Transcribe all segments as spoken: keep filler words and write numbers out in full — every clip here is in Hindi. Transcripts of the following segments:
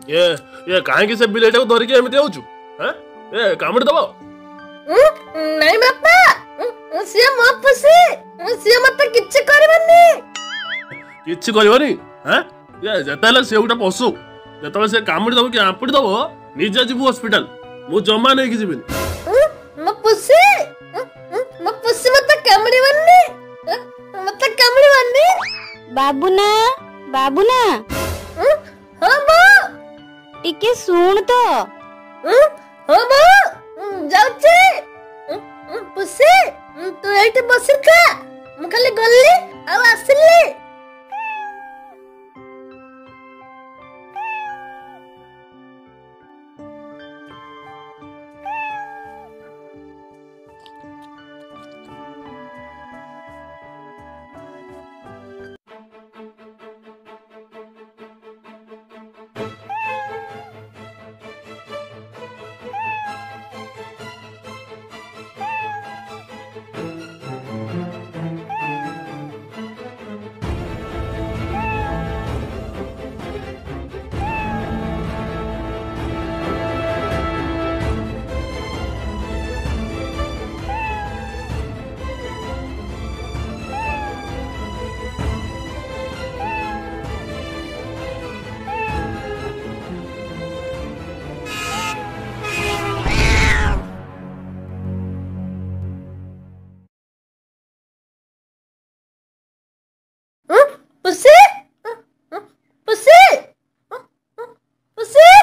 ये ये काहे से बिलेटा को धरिके एमिति होउछु हैं ए कामड़ दबो नहीं बापा सिया मो पुसी सिया मत किछ करबनी किछ करबनी हैं ये जताला से उटा पशु जतले से कामड़ दबो कि आंपड़ दबो निजे जीवु हॉस्पिटल मु जमा नै कि जीबिनी मो पुसी मो पुसी मत कामड़ी बन्नी मत कामड़ी बन्नी बाबूना बाबूना हां बा टिके सुन तो हां बा जाउची पुसी तू एठी बसिर का मु खाली गल्ली आ आसिली पुसी पुसी पुसी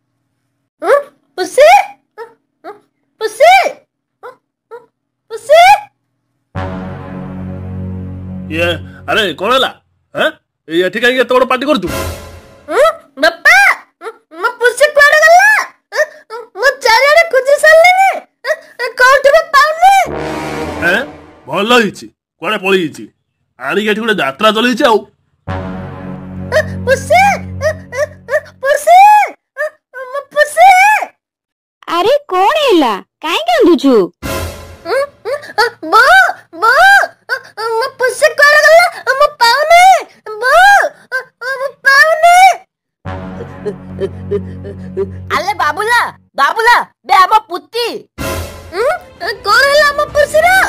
पुसी पुसी पुसी ये अरे कोन हला हैं ये एठी काहे एत बड़ पार्टी कर तू बापा म पुसी कोड गल्ला म चारियाडे खुजी सल्लेनी कोउठी बे पाउनी हैं भलो हिची कोने पळी हिची आनी एठी गोटे यात्रा चलैछि आउ पुसी पुसी म पुसी अरे कौन हैला काहे कांदुछु बो बो म पुसी कोड गल्ला म पाउनी बो म पाउनी अले बाबूला बाबूला बे हम पुत्ती कोन हैला म पुसी रा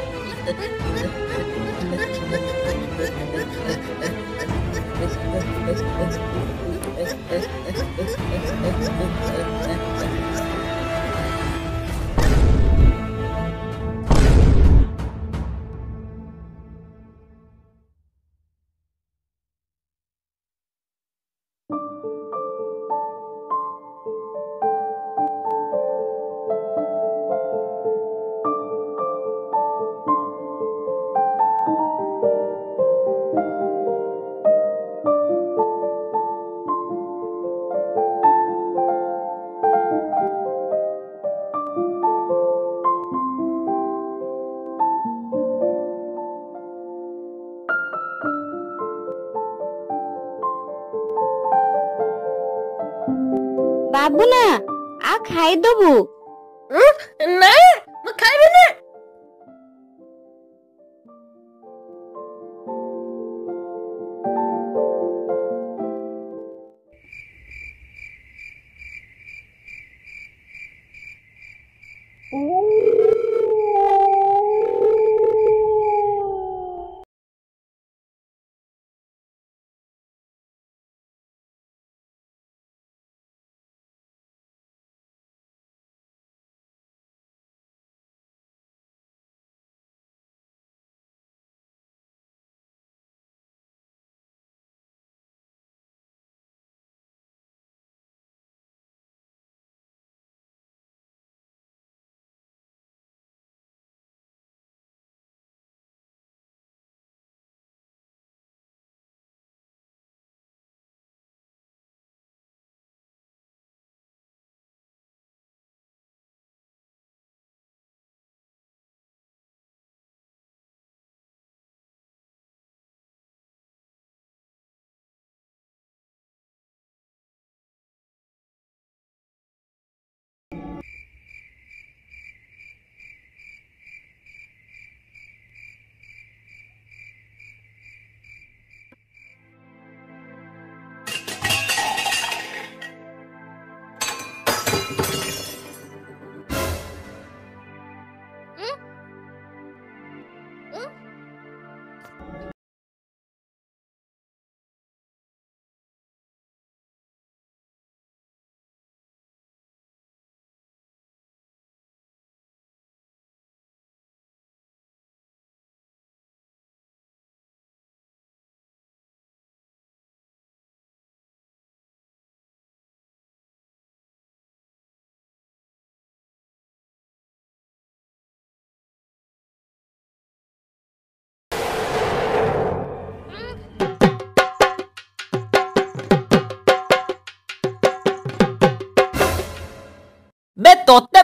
बाबूना आ खाई दबु नहीं म खाइबिनी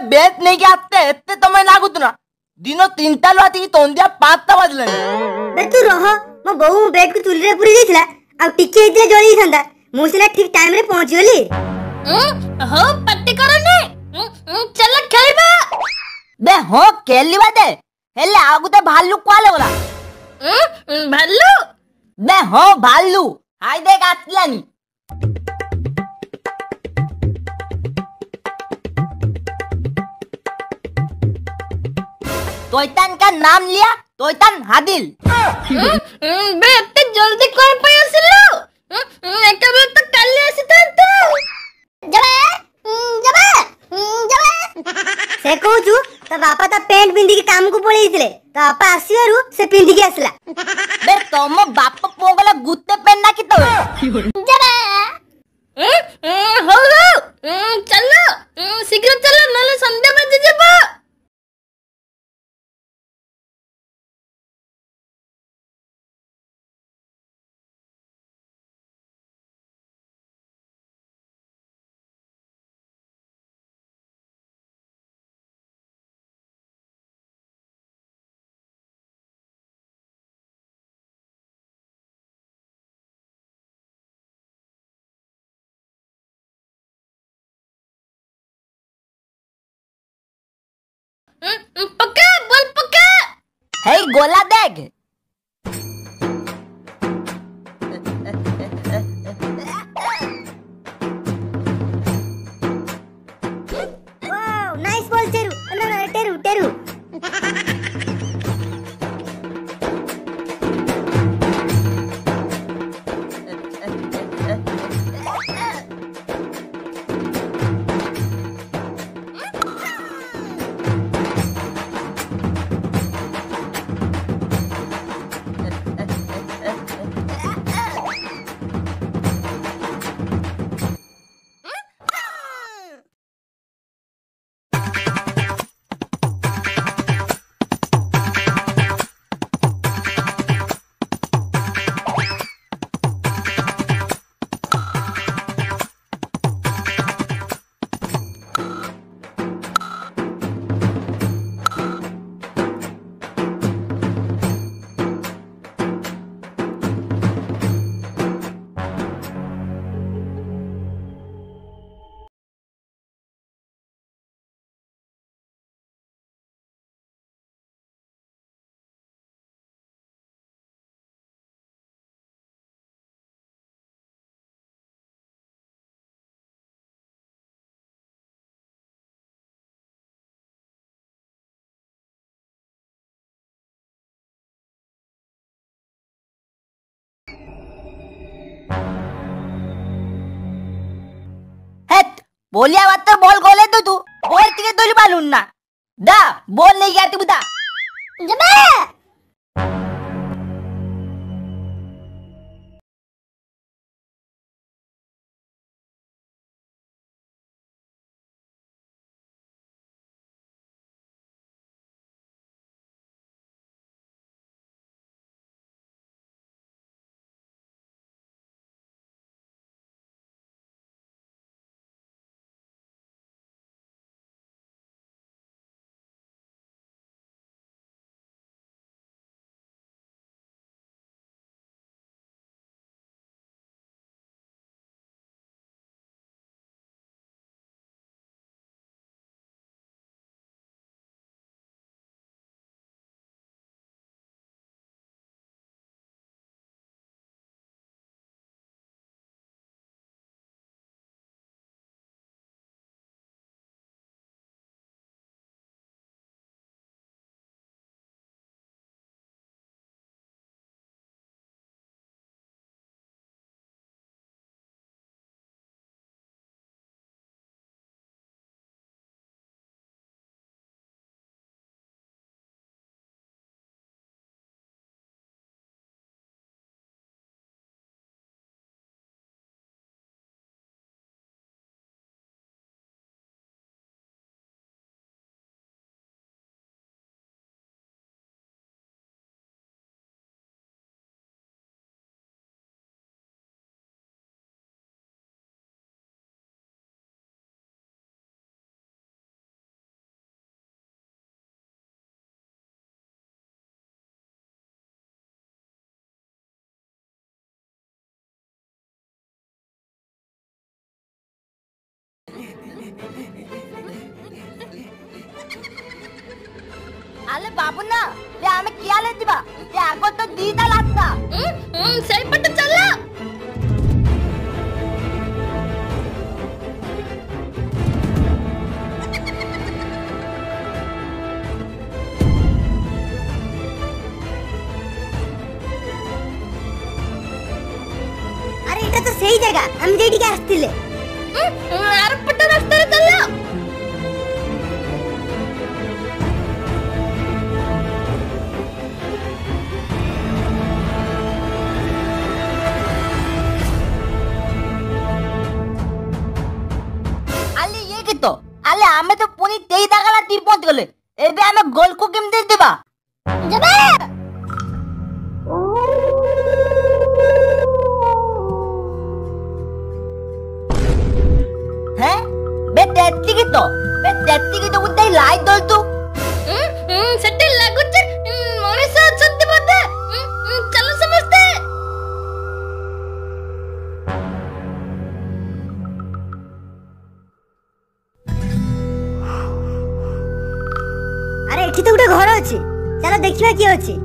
ବେଟ୍ ନେଇକି ଆତେ ଏତେ ତମେ ଲାଗୁଛୁ ନା ଦିନ ତିନିଟା ରୁ ଆସିକି ତନ୍ଦିଆ ପାଞ୍ଚଟା ବାଜିଲାଣି। ବେ ତୁ ରହ, ମୋ ବୋଉ ବେଡ୍ କୁ ଚୁଲିରେ ପୁରେଇ ଦେଇଥିଲା, ଆଉ ଟିକେ ହେଇଥିଲେ ଜଳି ଯାଇଥାନ୍ତା। ମୁଁ ସିନା ଠିକ ଟାଇମ ରେ ପହଞ୍ଚିଗଲି। ହଉ ପାଟି କରନି, ଚାଲ ଖେଳିବା। ବେ ହଁ ଖେଳିବା ଦେ, ହେଲେ ଆଉ ଗୋଟେ ଭାଲୁ କୁଆଡେ ଗଲା? ଭାଲୁ? ବେ ହଁ ଭାଲୁ, ହାଇ ଦେଖ ଆସିଲାନି। तोयतान का नाम लिया, तोयतान हादिल। बे इतने जल्दी कौन पे आसिलो? एका बेर तो काली आसितांतो। जबे जबे जबे से कहूचु तो बापा ता पेंट पिंदी के काम को पळेइथिले, तो बापा आसीवारु से पिंदी के आसला। बे तम बाप पोगला गुत्ते पेन ना की तो जबे हो हो चलो शीघ्र चलो नले संध्या बजे जबो। पक्का बोल पक्का। हे गोला देख। वाओ नाइस बॉल टेरू, नो नो टेरू टेरू। बोलिया बात तो बॉल गोले तो तू बॉल टिके तो मालूम ना दा बॉल नहीं गया तू बता जबे ଆଲେ ବାବୁନା ଲେ ଆମେ କିଆଲେ ଯିବା ଏ ଆଗ ତ ଦିଟା ରାସ୍ତା ସେଇପଟେ ଚାଲ। ଆରେ ଏଟା ତ ସେଇ ଜାଗା ଆମେ ଯେଠିକି ଆସିଥିଲେ। ଆରପଟ ରାସ୍ତାରେ ଚାଲ। ଆଲେ ଇଏ କି ତ ଆଲେ ଆମେ ତ ପୁଣି ତେଇ ଜାଗାରେ ଟି ପହଞ୍ଚି ଗଲେ ଏବେ ଆମେ ଗୋଲକୁ କେମିତି ଯିବା? ଯିବା हैं बे तेती की तो बे तेती की तो उते लाइट दल तू हम्म हम्म सेटे लागु छ मनीष अछंती बोते चलो समझते। ଆରେ ଏଠି ତ ଗୋଟେ ଘର ଅଛି, ଚାଲ ଦେଖିବା କିଏ ଅଛି।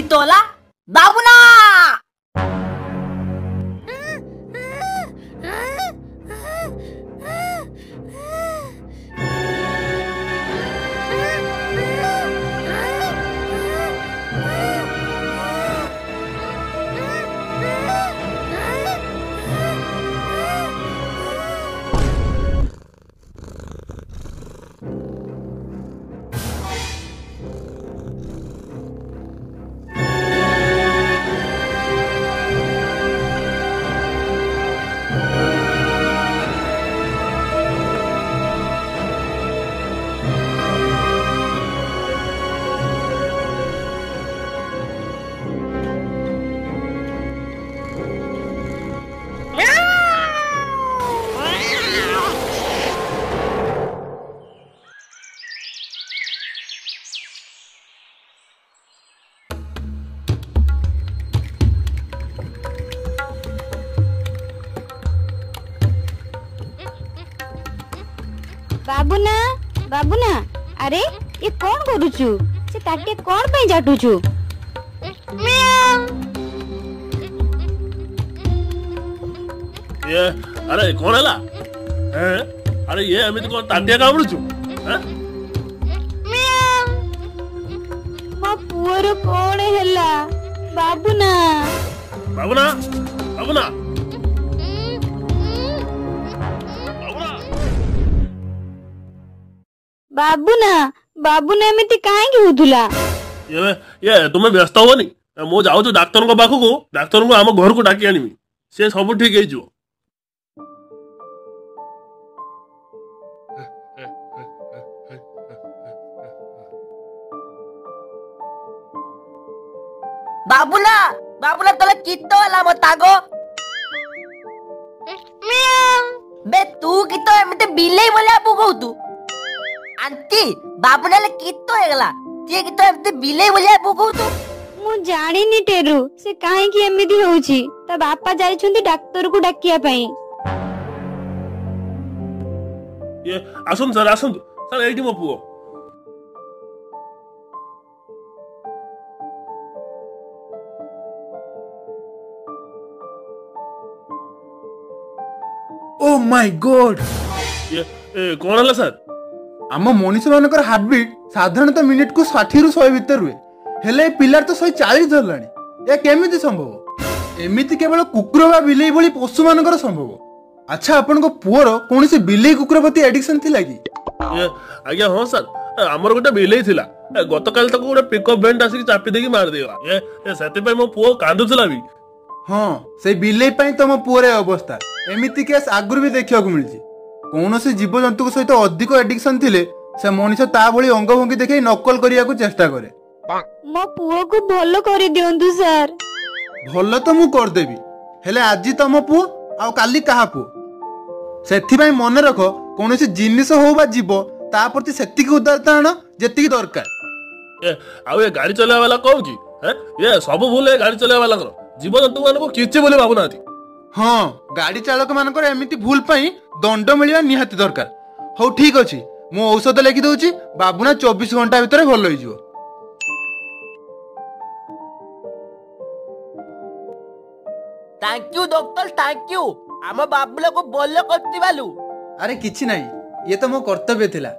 गीत होला बाबुना बाबुना बाबुना अरे ये कौन करूचु से ताटे कौन पे जाटुचु ये अरे कौन हैला हैं अरे ये एमिति कोन ताटिया कामुडुचु हैं मो पुअर कौन हैला बाबुना बाबुना बाबुना बाबुना बाबुना एमिति काहेकि होतुला ये ये तुमे व्यस्त होनी मो जाऊ डाक्तर को पाखु को डाक्तर को आम घर को डाकी आनिमी से सब ठीक है जो बाबुला बाबुला तले कितो होला मतागो बे तू कितो एमते बिलेई बोला पुगौ तू आंटी बाबुना ले कितो हेगला ते कितो एमते बिलेई बोला पुगौ तू मु जानिनी टेरू से काहेकि एमिति होउची ता बापा जाई छुंदी डाक्टर को डाकिया पई ये आसुन सर आसुन सर एठी मो पुओ ओ माय गॉड ये ए कोन हला सर आम मनीष मानकर हार्टबीट साधारणतः मिनिट को षाठी रु सौ भीतर हुए हेले पिलार तो सौ चालीस धरलानी या केमिति संभव एमिति केवल कुकुर बा बिलेई भली पशु मानकर संभव अच्छा आपण को पुअर कोनसी बिलेई कुकुर प्रति एडिक्शन थिला कि ये आज्ञा हां सर हमर गोटे बिलेई थिला गतकाल तक गोटे पिकअप वेंट आसी चापी देकी मार देला ये ये सेति पे मो पुओ कांदुथला भी हाँ से बिलेई पई तम पुअर अवस्था एमिति केस आगुर भी देखिया को मिलची कोनोसी जीव जंतु सहित अधिक एडिक्शन थिले से मनीष ता भली अंग भंगी देखै नकल करिया को चेष्टा करे मो पुओ को भलो करि दियंतु सर भलो तो मु कर देबी हेले आजी तम पुओ आ काली कहा पुओ सेथि पई मन रख कोनोसी जिनिस हो बा जीव ता प्रति सेतिकी उदारता आण जेतिकी दरकार ये आउ ये गाड़ी चलावे वाला कहू की हैं ये सब भूल है गाड़ी चलावे वाला कर जीव जंतु मान को किछि बोले बाबू नाथी हाँ गाड़ी चालक मानकर एमिति भूल पई दंड मिलिया निहाती दरकार हो ठीक अछि मु औषध लिखि दउची बाबूना चौबीस घंटा भीतर भल होई जिवो thank you doctor thank you आम बाबुला को बोल करती बालू अरे किछि नाही ये तो मो कर्तव्य थिला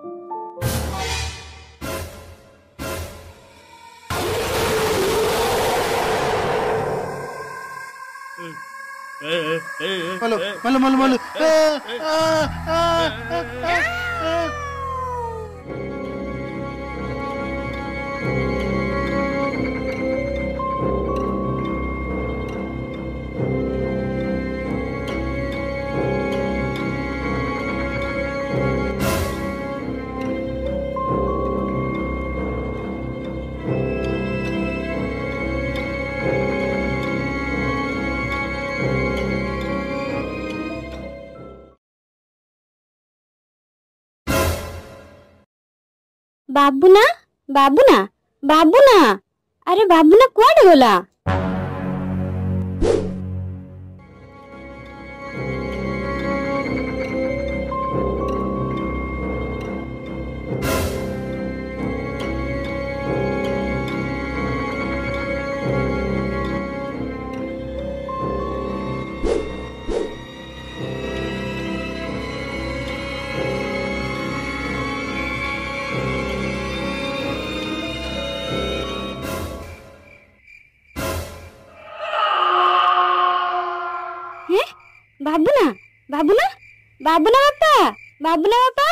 ए ए ए मलो मलो मलो मलो आ आ आ बाबुना बाबुना बाबुना अरे बाबुना कुआडे गला बाबूना बाबूना बाबूना बापा बाबूना बापा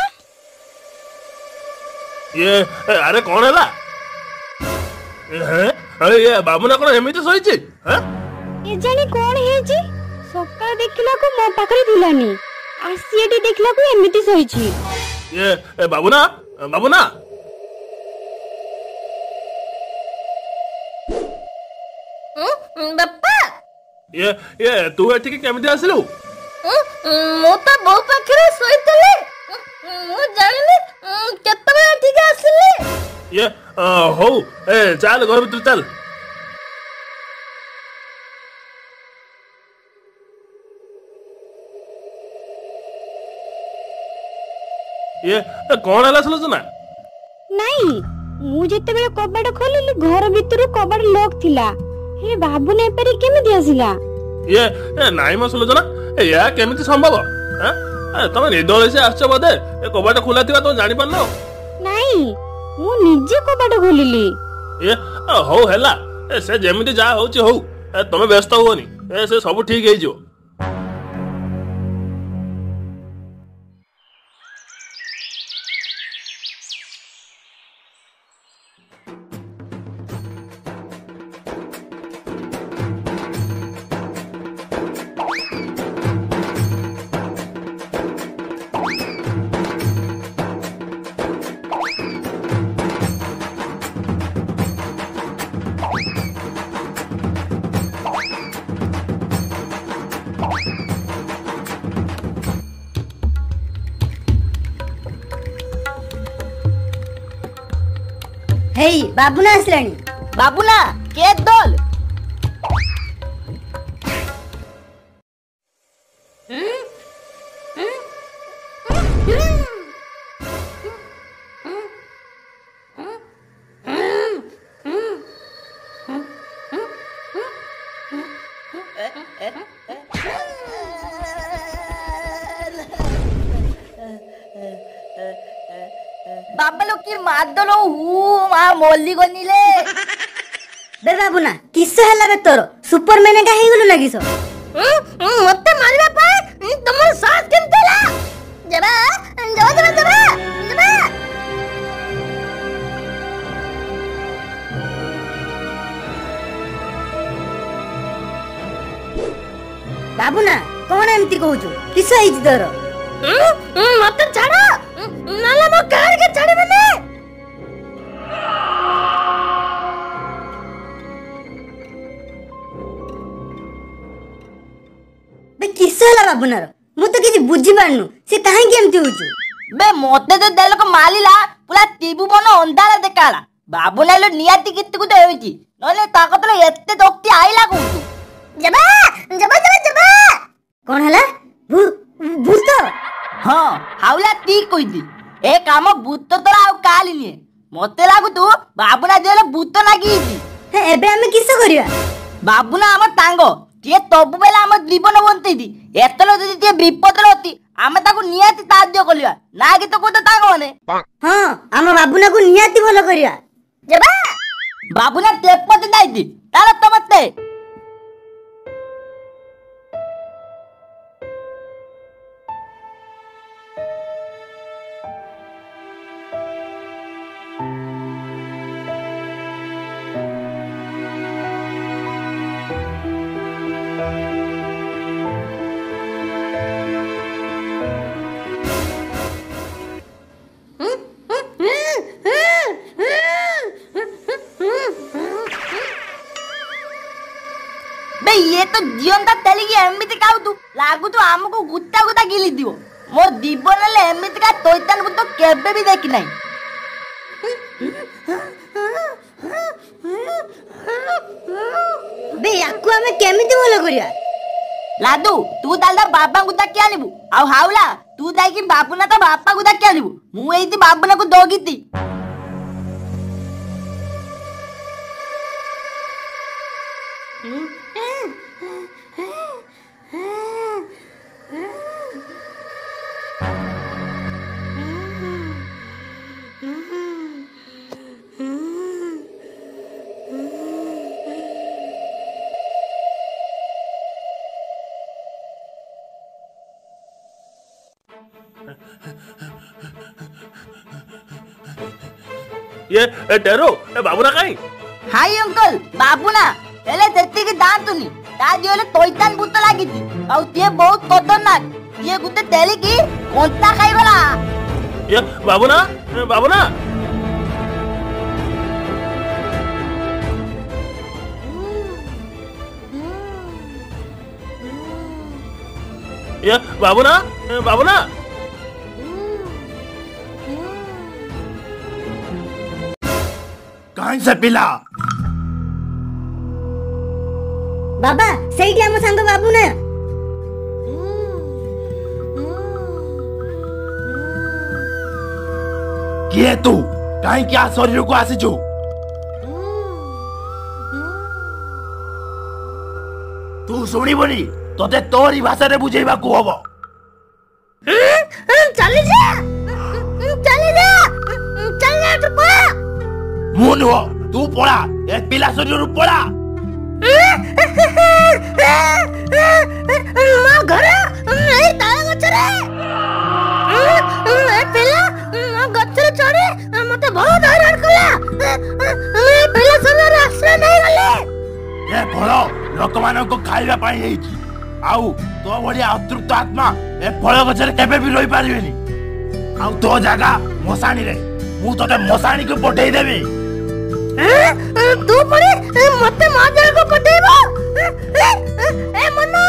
ये ए, अरे कौन है ला? ए, हैं? अरे ये बाबूना कौन एमिति सोईची हैं? ए जानी कौन हेजी सकाळ देखिला को मो पाखरे थिलानी आसी एटी देखला को एमिति सोईची ये ए, बाबूना बाबूना बापा ये ये तू एठिके केमिति आसिलु? ମୁଁ ତ ବୋଉ ପାଖରେ ଶୋଇଥିଲି ମୁଁ ଜାଣିନି କେତେବେଳେ ଏଠିକି ଆସିଲି। ये अ, हौ ए चल घर भीतर चल। ये ए, कौन है सुलोचना? ନାଇଁ ମୁଁ ଯେତେବେଳେ କବାଟ ଖୋଲିଲି ଘର ଭିତରୁ କବାଟ ଲକ୍ ଥିଲା ହେଲେ ବାବୁ ନା ଏପରି କେମିତି ଆସିଲା? ये ए नाई म सुलोचना ए या केमिति संभव हैं? ए तमे निदोले से आछो बदे ए कबाटा खुला थिबा तो जानि पारनो? ନାଇଁ ମୁଁ ନିଜେ କବାଟ ଖୋଲିଲି। ये अ, हौ हैला ए से जेमिति जा होची हौ ए तमे व्यस्त होनी ए से सब ठीक हे जो। हेई बाबूना आसलानी। बाबूना के दोल बाबा लोग की मार दलो हूँ माँ मोली को नीले बे बाबूना किस हैला बे तोर सुपरमैन का हेगुलो लागिस? मते मारिबा पाए तुमर साथ केनतेला जबा जबा जबा जबा जबा बाबूना कौन एमती कहूछु किस हेछि तोर? मते छाड़ो नाला मो कार के छाड़े बने बे किस हैला बाबूनार मु तो किछि बुझी पारनु से काहे के एमती होछु? बे मोते तो देल को मालिला पूरा टीबू बन अंधारा देखाला बाबूना लो नियाती कित्ते को होइची नले ताकत ले एत्ते दोक्ति आइला को जबा जबा जबा जबा कौन हैला भू भूत? हां हाउला ठीक कइदी ए काम भूत तोरा आउ काली निए मते लागु तू बाबूना देले भूत लागिची हे एबे हमें किस करिया? बाबूना हम टांगो टिए तबु बेला हम जीवन बंतैदी एतलो जदि टिए विपद रहती आमे ताको नियाती साध्य कलिया ना कि तो को टांगो माने हां हम बाबूना को नियाती भलो करिया। जबा बाबूना तेपते नाइदी तारा तमते बे ये तो जीवनता तेलिगी एमिति काउ तू लागु तू हमको गुत्ता गुत्ता गिली दियो मोर दीवन ले एमिति का तोइतान को तो केबे भी देखि नाही बे याकू हमें केमिति भलो करिया? लादू तू दादा बाबा गुदा के आनिबू आ हाउला तू दाई कि बाबूना तो बापा गुदा के आनिबू मु एइति बाबूना को दोगीती ये ए टेरो ए बाबूना काई हाय अंकल बाबूना हेले तेतिकी दांतुनी ता दियोले तोइतान भूत लागिति आउ ते बहुत खतरनाक ये गुते तेली की कोंता खाइबला ये बाबूना ए बाबूना ये बाबूना ए बाबूना कहीं से पिला बाबा ସେଇଠି ଆମ ସାଙ୍ଗ ବାବୁ ନା किए तू कहीं क्या शरीर को आसीचु तू शुणिबनी तोते तोरी भाषा रे बुझेबा को हबो चली जा चली जा चल जा तू पा मु नुह तू पळा ए पिला शरीर पळा ମୋ ଘର ଏଇ ତାଳ ଗଛରେ ଏ ପିଲା ମୋ ଗଛରେ ଚଢି ମତେ ବହୁତ ହଇରାଣ କଲା ଏ ପିଲା ସମୟରେ ଆଶ୍ରୟ ନେଇଗଲେ ए फल लोक मानको खाइबा पाई हेची आउ तो भलिया अतृप्त आत्मा ए फल गछरे केबे भी रहि पारिबेनी आउ तो जागा मसाणी रे मु तोते मसाणी को पठेई देबी तू पड़े मते माजर को पटेबो ए मनु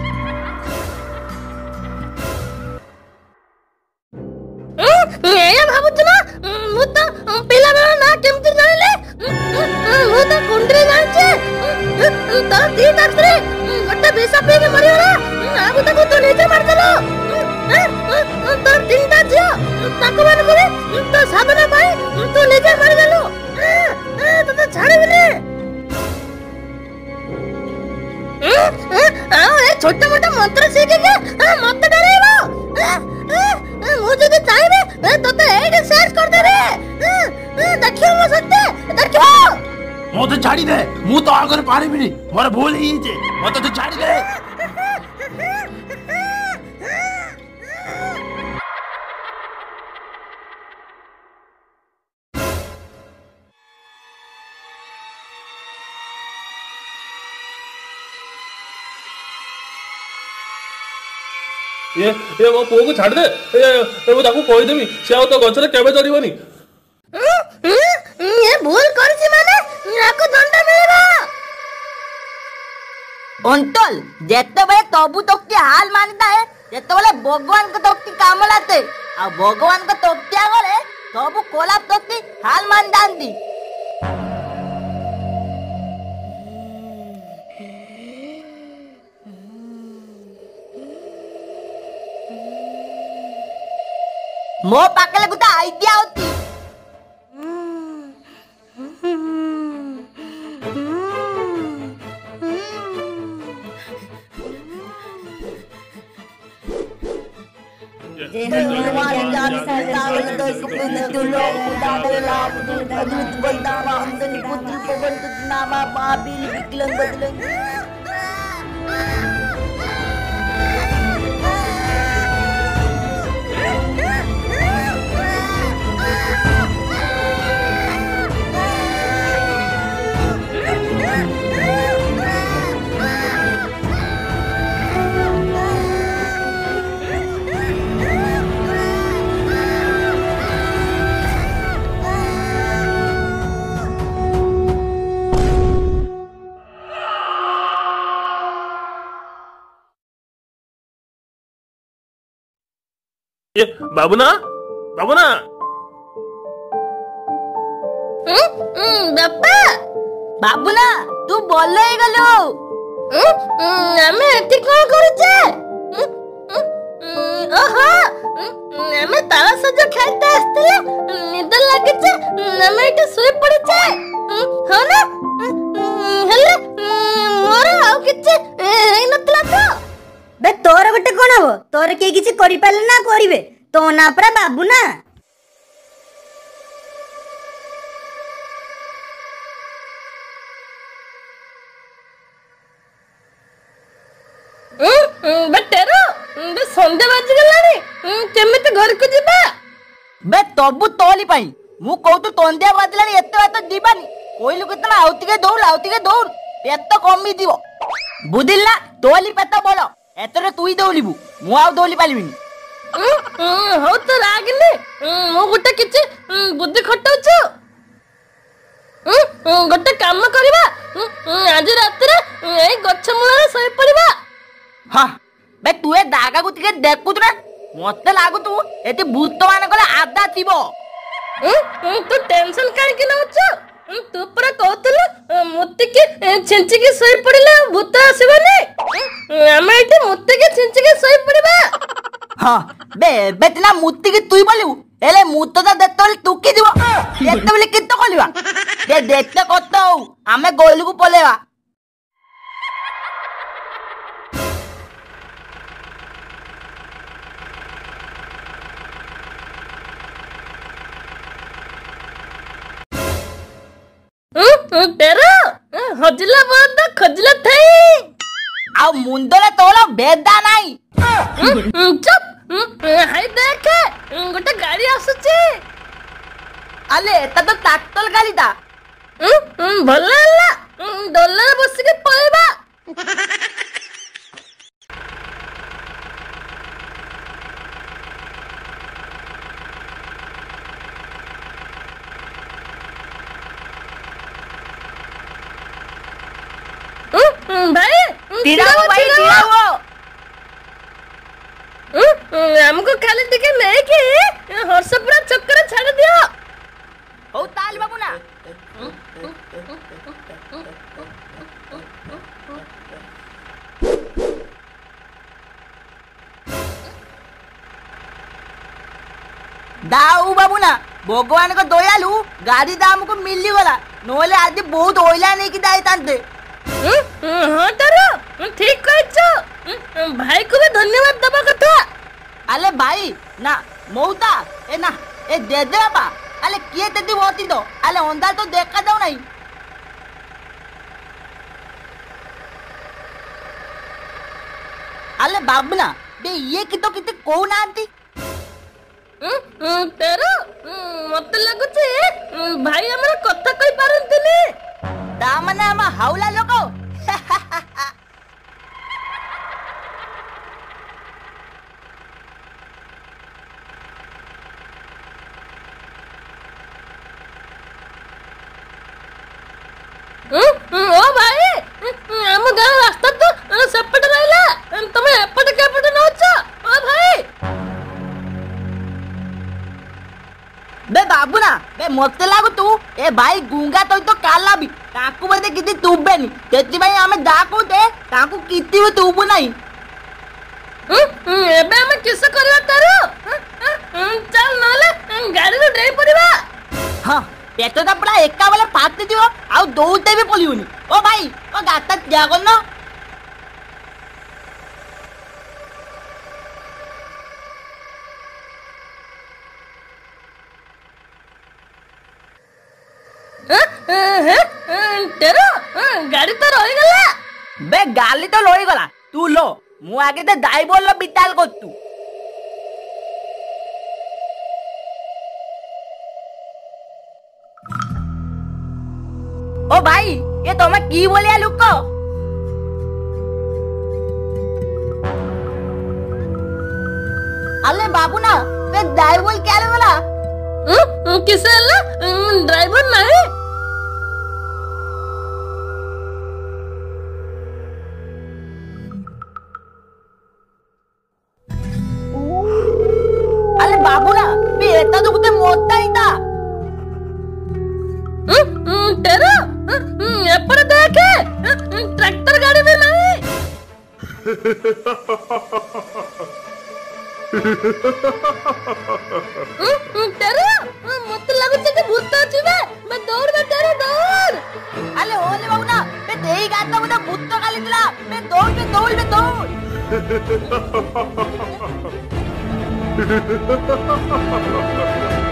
ए भाबुत ना मु तो पिला बेला ना केमति जानिले मु तो कुंडरे जानछे तो दी तात्रे गट्टा बेसा पे के मरियोला आगु तक तो नीचे मार देलो तो तीनटा जियो ताको मान करे तो साबना भाई तू नीचे मार देलो तो तो छाड़ बिले ए छोटा मोटा मंत्र सीखे के मत डरेबो मु जदी चाहबे तो तो एडे शेयर कर दे रे देखियो मो सत्ते देखियो मो तो छाड़ी दे मु तो आगर पारिबिनी मोर भूल ही जे मत तो छाड़ी दे ये ये वो पुओ को छाड़ दे ये ये वो ताकू कहि देबी से आ तो गछरे केबे चढ़िबनी ये भूल करछि माने याको दंड मिलबा अंकल जेते बे तबु तोक्ति हाल मानता है जेते बोले भगवान को तोक्ति काम लाते आ भगवान को तोक्तिया गले तबु कोला तोक्ति हाल मान दांदी मो पाकले गुता आइडिया होती ये बाबूना बाबूना बापा बाबूना तू बोलो ही गलो ଆମେ ଏଠି କଣ କରୁଛେ ଓହୋ ଆମେ ତାଳ ସଜ ଖେଳତେ ଆସିଥିଲେ ନିଦ ଲାଗିছে ଆମେ ଏଠି ଶୋଇ ପଡିଛେ ହଁ ନା ହେଲେ ମୋର ଆଉ କିଛି ହେଇନଥିଲା ତ ବେ ତୋର ଗୋଟେ କଣ ହବ ତୋର କେହି କିଛି କରିପାରିଲେ ନା କରିବେ ତୋ ନା ପରା ବାବୁ ନା बेटेरो बे संध्या बाजी गलानी केमिति घर को जिबा बे तबु तोली पाई मु कहतु तंदिया बाजलानी एते बात दिबानी कोइलु कितना आउतिके दौड़ आउतिके दौड़ पेट कमी दियो बुझिला तोली पेट बोल एतरे तुई दौलिबु मु आउ दौली पालिबिनी हो तो रागिनी मु गुटे किछि बुद्धि खटाउछु गोटे काम करबा आज रात रे ए गछ मूଳରେ सोई पड़िबा। हां बे तू ए दागा को तिके देखुत रे मते लागु तू एते भूत मान गला आदा थिबो तू टेंशन काहे कि नउछु तू पूरा कहतलु मुत्ती के छिंची के सोई पड़िले भूत आसीबनी हम एठी मुत्ती के छिंची के सोई पड़िबा। हां बे बेतना मुत्ती के तुई बोलु एले मुत्तो दा देतल तू की दिबो एते बोले कितो कलिबा दे देखते कतो हमें गोलू को पलेवा। तेरा हजला बहुत खजला थाई आ मुंडले तोला बेदा नाही चुप हाय देख गोटे गाड़ी आसुची आले एता तो ट्रैक्टर गाड़ी दा भला हला डॉलर बस के पळेबा भाई तिराओ भाई तिराओ हमको खाली टिके नहीं कि हर्षपुरा चक्कर छाड़ दियो ओ ताल बाबू ना दाऊ बाबू ना भगवान को दयालु गाड़ी दाम को मिली गला नोले आज बहुत ओइला नहीं कि दाई तांते हां तारो ठीक कहछो भाई को भी धन्यवाद दबा कथा। अले भाई ना मौता ए ना ए दे दे बा अले किए तेदी होती दो अले अंधा तो देखा दो नहीं अले बाबू ना बे ये की तो किते को नांती तेरो मत लागुचे भाई हमरा कथा कहि पारंतनी ता माने हम हाउला लोको ओ भाई हम गाँव रास्ता तो सेपट रहला तमे एपट के एपट नउछ ओ भाई बे बाबू ना बे मते लागु तू ए भाई गुंगा तो तो काला भी ताकू बदे किति तुबेनी तेति भाई हमें दा को दे ताकू किति भी तुबु नहीं एबे हम किस करबा तारो चल नले गाड़ी रो ड्राइव पड़िबा। हां पेटो ता पूरा एका वाला पाते दियो आ दौते भी पलिउनी ओ भाई ओ गाता जा गनो तेरो गाड़ी तो रही गला बे गाली तो लोई गला तू लो मु आगे ते दाई बोल बिताल को तू ओ भाई ये तो मैं की बोलिया लुको अले बाबू ना बे दाई बोल क्या रे बोला किसे ला ड्राइवर नहीं अले बाबू ना बे एता तो कुते मोटा ही था तेरा एपर देखे ट्रैक्टर गाड़ी में नहीं तेरा मत लागु जे भूत अछि बे मैं दौड़ बे तेरा दौड़ अले ओले बाबू ना बे देई गाता मुदा भूत तो खाली दिला बे दौड़ बे दौड़ बे दौड़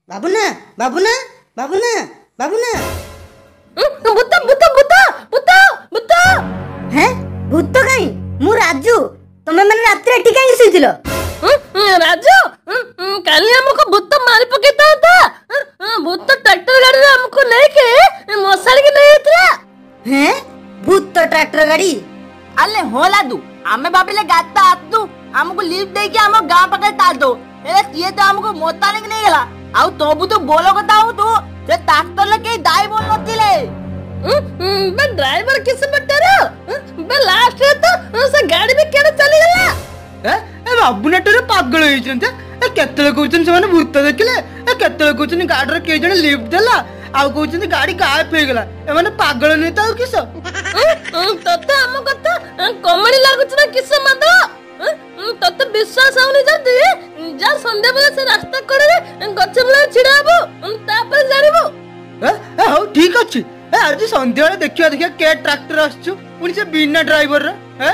ବାବୁନା ବାବୁନା ବାବୁନା ବାବୁନା ଭୂତ ଭୂତ ଭୂତ ଭୂତ ଭୂତ ହେଁ ଭୂତ କାଇଁ ମୁଁ ରାଜୁ ତମେ ମାନେ ରାତିରେ ଏଠି କାଇଁ ଶୋଇଥିଲ ରାଜୁ କାଲି ଆମକୁ ଭୂତ ମାରି ପକେଇଥାନ୍ତା ଭୂତ ଟ୍ରାକ୍ଟର ଗାଡିରେ ଆମକୁ ନେଇକି ମଶାଣିକି ନେଇଯାଇଥିଲା ହେଁ ଭୂତ ଟ୍ରାକ୍ଟର ଗାଡି ଆଲେ ହଁ ଲାଦୁ ଆମେ ଭାବିଲେ ଗାତା ଆସୁ ଆମକୁ ଲିଫ୍ଟ ଦେଇକି ଆମ ଗାଁ ପାଖରେ ତାଦ ହେଲେ ସିଏ ତ ଆମକୁ ମଶାଣିକି ନେଇଗଲା ଆଉ ତବୁ ତୁ ବୋଲ କଥା ହଉ ତୁ ସେ ଟ୍ରାକ୍ଟରରେ କେହି ଦାଇ ବୋଲ ନଥିଲେ बे ड्राइवर किस बट्टारो बे लास्ट रे तो से गाड़ी भी केड़े चली गला ए ए बाबुनाटरे पागल होई छन ए केतले कहउछन से माने भूत देखले ए केतले कहउछन गाड़ी रे के जने लिफ्ट देला आ कहउछन गाड़ी गायब हो गेला ए माने पागल नै ताउ किस तते हम कथा कॉमेडी लागुछ ना किस मद तते विश्वास आउनी जदी जा संध्या बेला से रास्ता कड़े गछ बेला छिड़ाबो तापर जानिबो ए ए हो ठीक अछि ए आज संध्या बेला देखिया देखिया के ट्रैक्टर आछू पुनी से बिना ड्राइवर रे हैं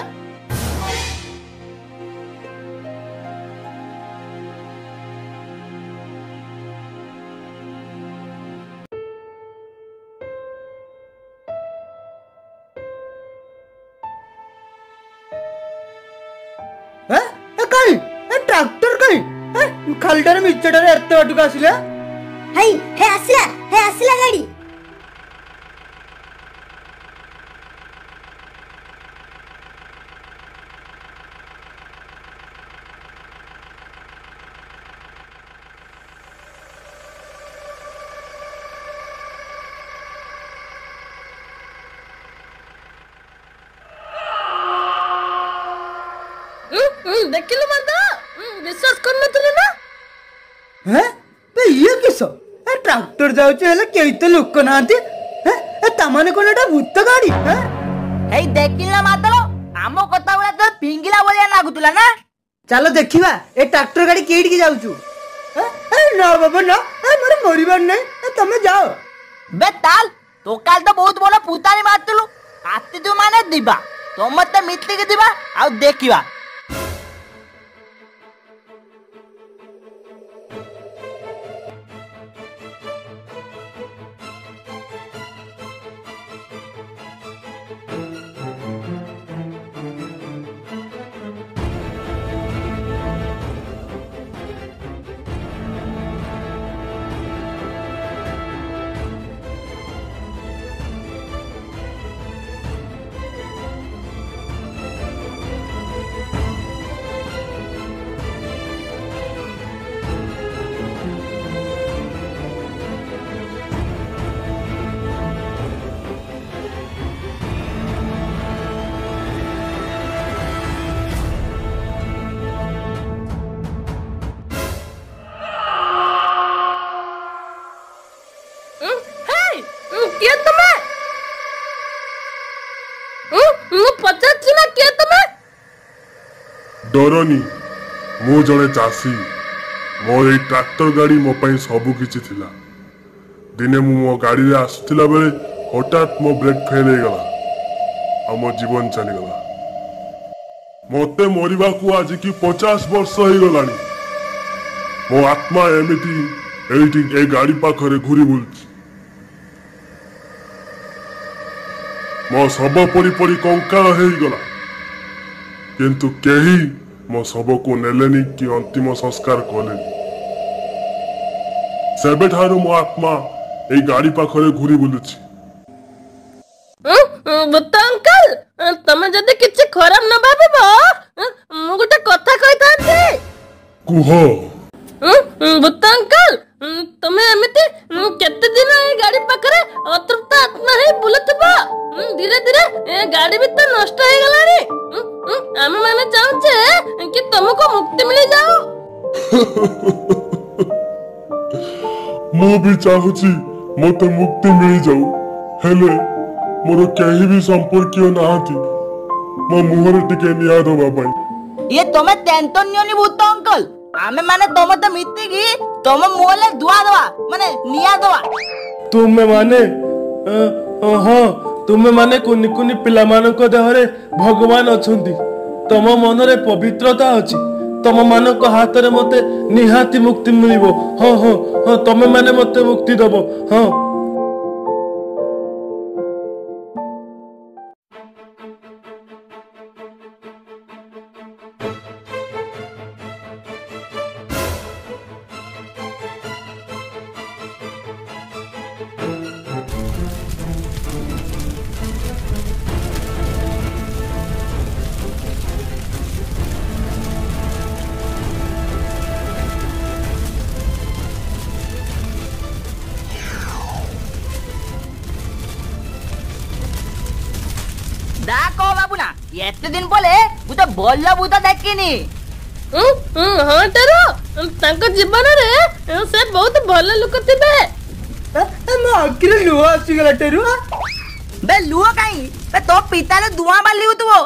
ए ए काई ए ट्रैक्टर काई ए खालटारे मिचटारे एते बाटू आसिला हाय हे आसिला हे आसिला गाड़ी देखिलो मत विश्वास करन तले ना हैं बे ये किसो ए ट्रैक्टर जाउचे हेले केई तो लोक नांती हैं ए तमाने कोन एटा भूत गाड़ी हैं ए देखिला मातलो आमो कथा बोला तो पिंगिला बोलिया लागुतला ना चलो देखिबा ए ट्रैक्टर गाड़ी केडी के जाउचू हैं ए ना बाबा ना ए मोर मरिबार नै ए तमे जाओ बे ताल तो काल तो बहुत बड़ा पुतानी मारतलु आती तू माने दिबा तो मते मिट्टी के दिबा आ देखिबा के तमे मु पचाछि ना के तमे डरनी मु जने चासी मोर ए ट्रैक्टर गाड़ी मो पई सब किछि थिला दिने मु मो गाड़ी रे आसुतिला बेले हठात मो ब्रेक फेल हे गला आ मो जीवन चली गला मते मरिबा को आज की पचास वर्ष हे गलानी मो आत्मा एमिति एठी ए गाड़ी पाखरे घुरी बुलछि मो सब परी परी कंकाल हो गला किंतु केही मो सब को नेलेनी कि अंतिम संस्कार कले सेबे ठारू मो आत्मा ए गाड़ी पाखरे घुरी बुलुछि बुत्ता अंकल तमे जदि किछि खराब न भाबिबो मु गोटे कथा कहितांती कुह बुत्ता अंकल तमे एमिति केते दिन ए गाड़ी पाखरे अतृप्त आत्मा हे बुलतबा धीरे धीरे ए गाड़ी भी तो नष्ट हो गलानी हम माने चाहूचे कि तुमको मुक्ति मिल जाओ मु भी चाहूची मते मुक्ति मिल जाऊ हेले मोर केही भी संपर्कीय नाहती मो मुहरे टिके निया दबा पई ये तमे टेंशन नियोनी भूत अंकल आमे माने तम तो मित्ती की तम मोले दुआ दवा माने निया दवा तुमे माने हां तुमे माने कुनी कुनी पिला मानको देहरे भगवान अछंती तम मनरे पवित्रता अछि तम मानक हाथ रे मते निहाती मुक्ति मिलिबो। हाँ हाँ हाँ तमे माने मते मुक्ति दबो। हाँ देखो बाबू ना एते दिन बोले मुझे भल भूत देखिनी। ହଁ ଟେରୁ ତାଙ୍କ ଜୀବନରେ ସେ ବହୁତ ଭଲ ଲୋକ ଥିବେ। ମୋ ଆଖିରେ ଲୁହ ଆସିଗଲା ଟେରୁ। बे लुओ कहीं बे तो पिता ने धुआं बाली तू।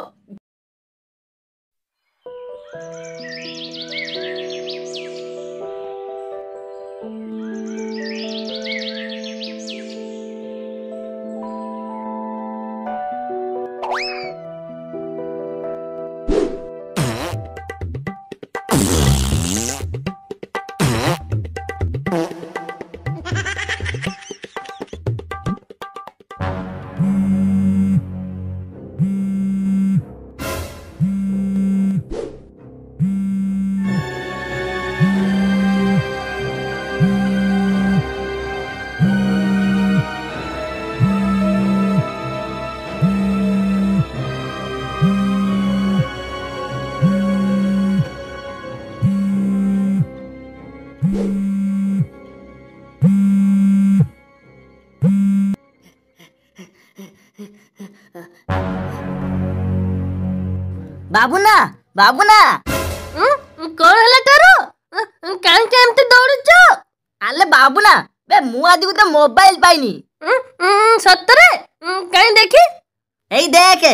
बाबूना बाबूना कौन है टरू काहे के एमती दौड़ुछ? आले बाबूना बे मु आदि को तो मोबाइल पाइनी। सतरे काहे देखी एई देखे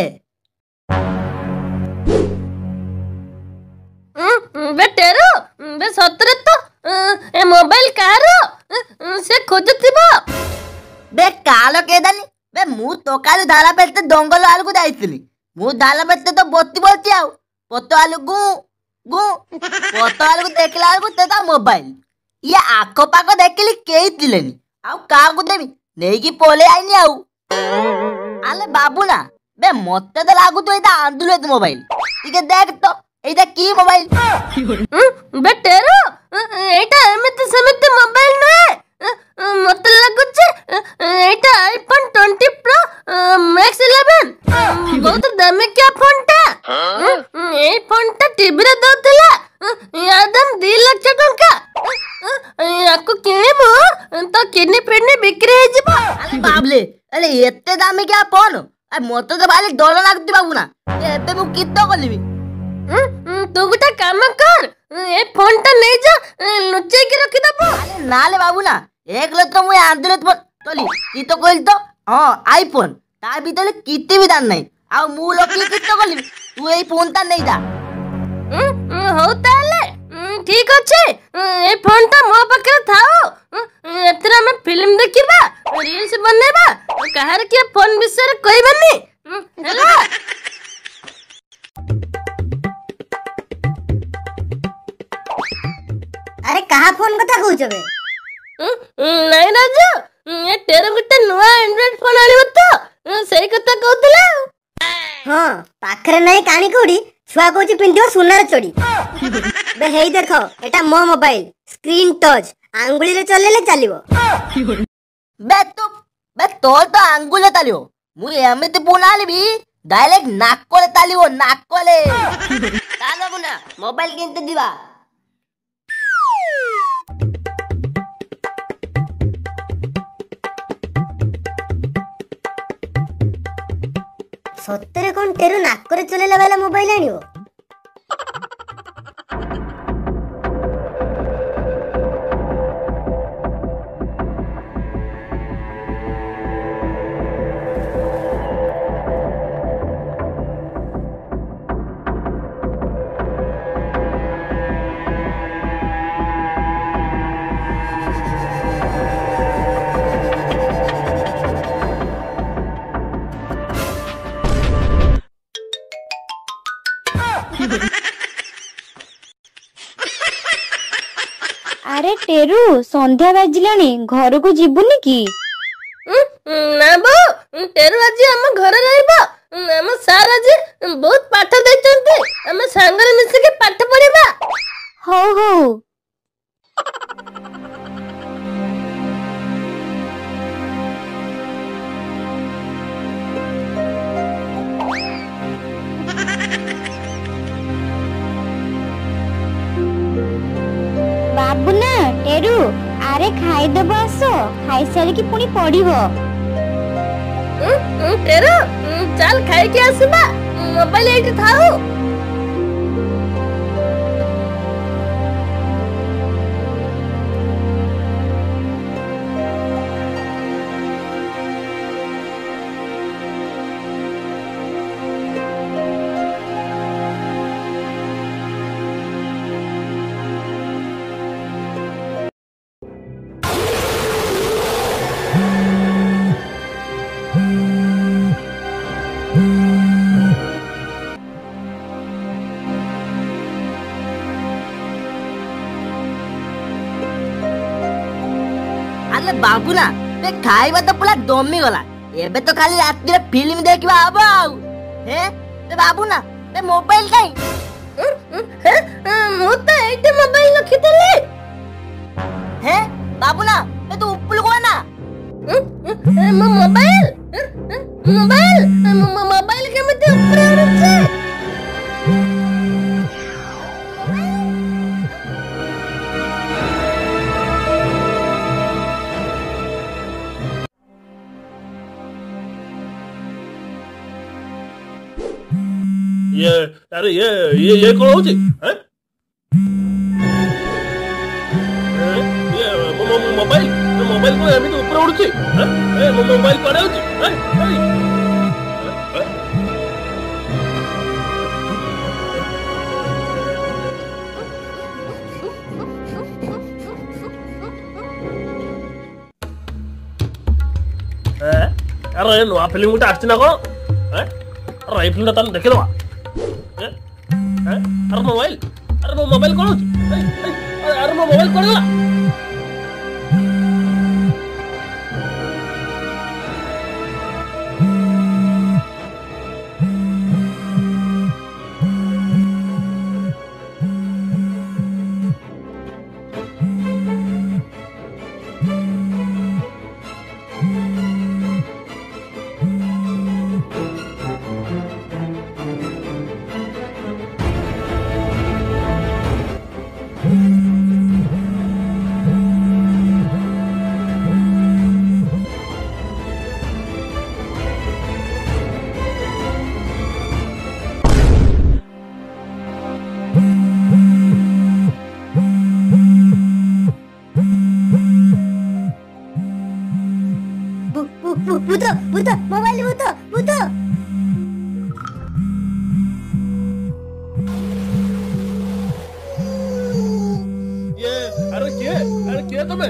बे टेरू बे सतरे तो ए मोबाइल कार से खोजुथिबो। बे कालो केदानी बे मु तो काल धारा पेते दंगल आल को जाइतिली। मु धारा पेते तो बोती बोती आउ पतो आलु गु गु पतो आलु को देखला आलु ते ता मोबाइल ये आखो पाको देखली केई तिलेनी आउ का को देबी नेई की पोले आइनी आउ। आले बाबूना बे मते तो लागु तो एटा आंदुले मोबाइल ठीक देख तो एटा की मोबाइल। बे टेरू एटा एमिते समिते मोबाइल नए मत लागुछ एटा iPhone twenty pro max eleven बहुत दामी क्या फोन टा। ए फोन टा टीवी रे दउतला यादम दो लाख टका याको किनिबो तो किडनी पिडनी बिक्री हे जिबो। अरे बाबले अरे एते दामी क्या फोन आ मते तो भाली डर लागती बाबूना एबे मु कितो करलिबी। तू गुटा काम कर ए फोन टा नै जा लुचै के रखि दबो। अरे नाले बाबूना एक लो तो मु आंदुले तो तोली की तो कहल तो हां आईफोन ता भीतर किते भी दान नै आ मु लोकी कितो करलिबी तू एई फोन ता नै जा। हो ताले ठीक अछि ए फोन ता मो पकरे थाओ एतरा में फिल्म देखिबा रील्स बनेबा कहार के फोन विषय कहबनी हैला। अरे कहा फोन कथा कहउछ बे? नहीं राजू ए तेरे गुटे नुआ एंड्रॉइड फोन आलिबो तो सेई कथा कहउतला। हां पाखरे नहीं कानी कोडी छुआ कहउछ पिंडियो सुनार चोडी। बे हेई देखो एटा मो मोबाइल स्क्रीन टच आंगुली रे चलेले चलिबो। बे तो बे तो तो आंगुले तालियो मु एमिते फोन आलिबी डायरेक्ट नाक कोले तालिबो नाक कोले। तालो बुना मोबाइल किनते दिबा। सत्तरे कोन टेरू नाक करे चलेला वाला मोबाइल आनियो। टेरू संध्या बाजिलानी घर को जीवुनी कि ना बो टेरू आज आम घर रहिबो आम सार आज बहुत पाठ देचंती आम संगरे मिसे के पाठ पढिबा हो हो बाबुना टेरू आरे खाइदेव आस खाई सारिकी पुणी पढ़िबो टेरू चल खाई के आसबा मोबाइल एठी थाउ अरे बाबूना ते खाइबा तो पूरा दमी गला एबे तो खाली रात रे फिल्म देखबा आबो आउ हे ते बाबूना ते मोबाइल काई मु तो एटे मोबाइल रखितले हे बाबूना ते तू उपल को ना मोबाइल मोबाइल मोबाइल केमते ऊपर आछे ये अरे ये ये ये कौन होची हैं ये मोबाइल मोबाइल को एमिति ऊपर उड़ची हैं ए मोबाइल कोडे होची हैं ए अरे नो फिल्म गुटा आछी ना को हैं अरे फिल्म तन देखि दवा अरे मोबाइल अरे वो मोबाइल कौन होची अरे वो मोबाइल कौन गला भूतो भूतो मोबाइल भूतो भूतो ये अरे के अरे के तमे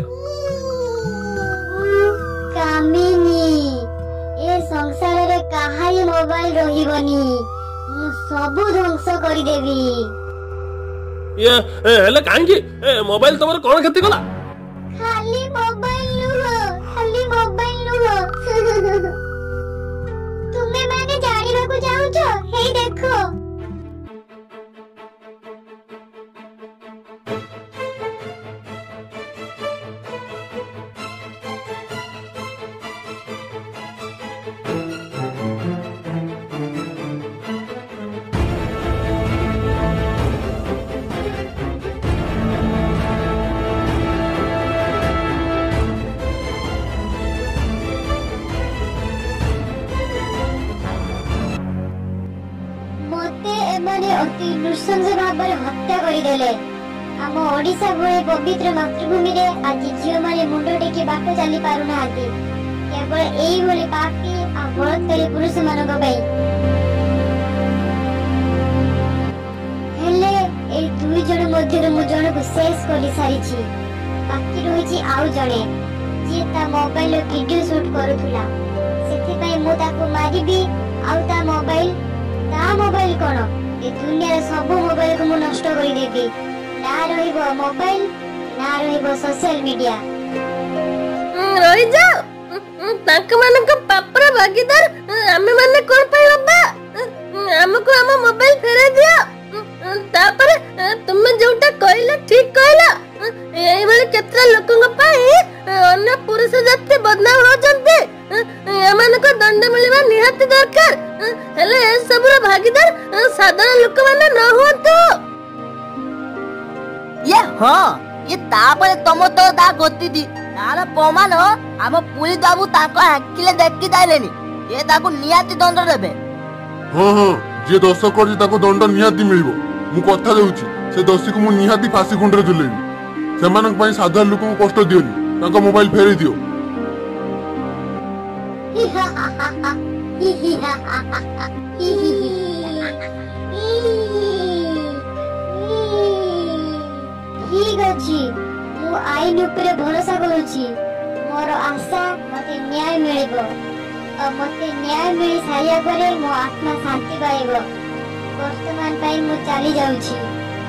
कामिनी ए संसार रे काहाई मोबाइल रहिबनी मु सब ध्वंस करि देबी ये हेले कांगी ए मोबाइल तमर कोन खेती गला खाली मोबाइल नुहो खाली मोबाइल नुहो तुमे माने जानिबा को जाउछो हेई देखो अति नृशंस भाव हत्या करदेले आम ओडिशा भली पवित्र मातृभूमि रे आज झील माने मुंड टेकी बाट चली पारु नाहांती केवल एई भली पापी आ बलात्कारी पुरुष मानक पई हेले ए दुई जण मध्य मु जण को शेष करि सारिछि बाकी रहिछि आउ जणे जे ता मोबाइल वीडियो शूट करूथुला सेति पई मु ताको मारिबी आउ ता मोबाइल ता मोबाइल कोन ए दुनिया सब मोबाइल को मु नष्ट करि देबी ना रहिबो मोबाइल ना ନା ରହିବ ସୋସିଆଲ ମିଡିଆ। ରହିଯାଉ ତାଙ୍କ ମାନଙ୍କ ପାପର ଭାଗିଦାର ଆମେ ମାନେ କଣ ପାଇଁ ହବା? ଆମକୁ ଆମ ମୋବାଇଲ ଫେରାଇ ଦିଅ। ତାପରେ ତୁମେ ଯୋଉଟା କହିଲ ଠିକ କହିଲ। ଏଇଭଳି କେତେ ଲୋକଙ୍କ ପାଇଁ ଅନ୍ୟ ପୁରୁଷ ଜାତି ବଦନାମ ହଉଛନ୍ତି। ଏମାନଙ୍କ ଦଣ୍ଡ ମିଳିବା ନିହାତି ଦରକାର। ହେଲେ ଏସବୁର ଭାଗିଦାର ସାଧାରଣ ଲୋକମାନେ ନ ହୁଅନ୍ତୁ। ये हाँ ये तापर तुम तो ता गतिथि तार प्रमाण आम पुलिस बाबू ताको आखिले देखि दाइलेनी ये ताको नियाति दंड देबे। हाँ हाँ जे दोष करछि ताको दंड निहाती मिलिबो। मु कथा देउछि से दोषी को मु निहाती फांसी खुंडरे झुलेबी। सेमानक पई साधारण लोक को कष्ट दियोनी ताको मोबाइल फेरै दियो। ठीक अछि मु आईन ऊपर भरोसा करूछि। मोर आशा मते न्याय मिलिबो और मते न्याय मिली सारिया करे मो आत्मा शांति पाइबो। वर्तमान पई मु चली जाउछि।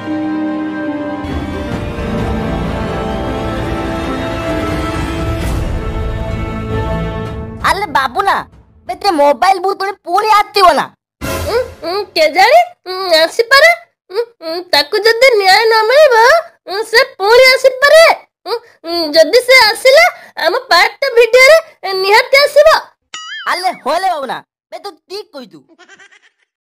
अरे बाबू ना बेते मोबाइल बुत पुणी आतिबो ना के जानी आसी पारे। ताको जदी न्याय न मिलिबो से पुणी आसी पारे। जदी से आसिला हम पार्ट वीडियो रे निहाती आसीबो। अरे होले बाबू ना बे तू ठीक कहि तू।